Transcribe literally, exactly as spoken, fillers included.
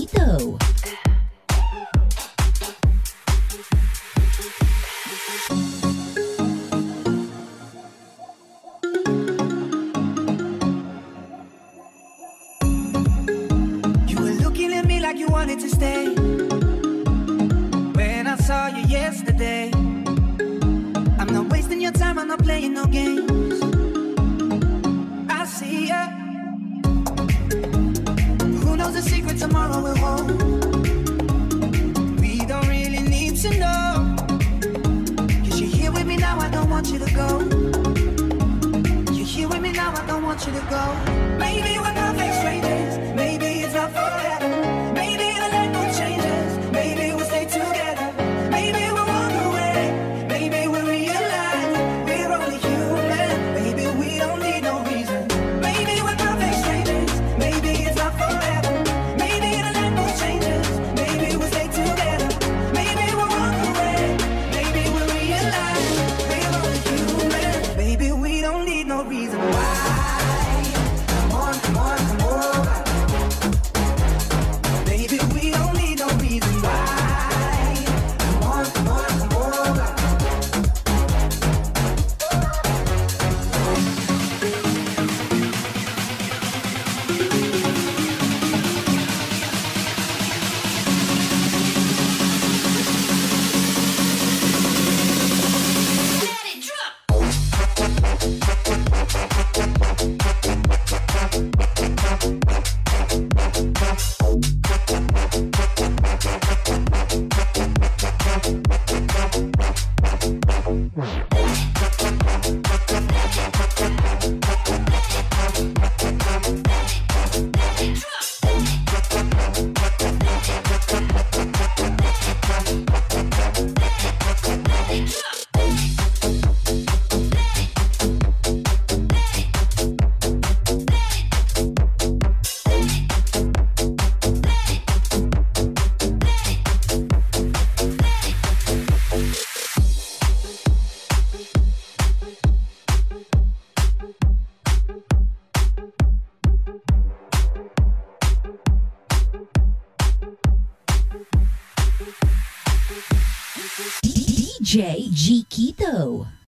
Quito. You were looking at me like you wanted to stay. When I saw you yesterday, I'm not wasting your time, I'm not playing no games. I see ya. Who knows the secret tomorrow will hold? We don't really need to know. Cause you're here with me now, I don't want you to go. You're here with me now, I don't want you to go. Maybe we're perfect strangers, maybe it's not forever. Maybe the light will change us, maybe we'll stay together. Maybe we'll walk away, maybe we'll realize we're only human. Maybe we don't need no reason. Maybe we're perfect strangers, maybe it's not forever. Maybe the light will change us, maybe we'll stay together. Maybe we'll walk away, maybe we'll realize we're only human. Maybe we don't need no reason why. Come on, come on, come on. Maybe we don't need no reason why. Come on, come on, come on. Let it drop. D J G Quito.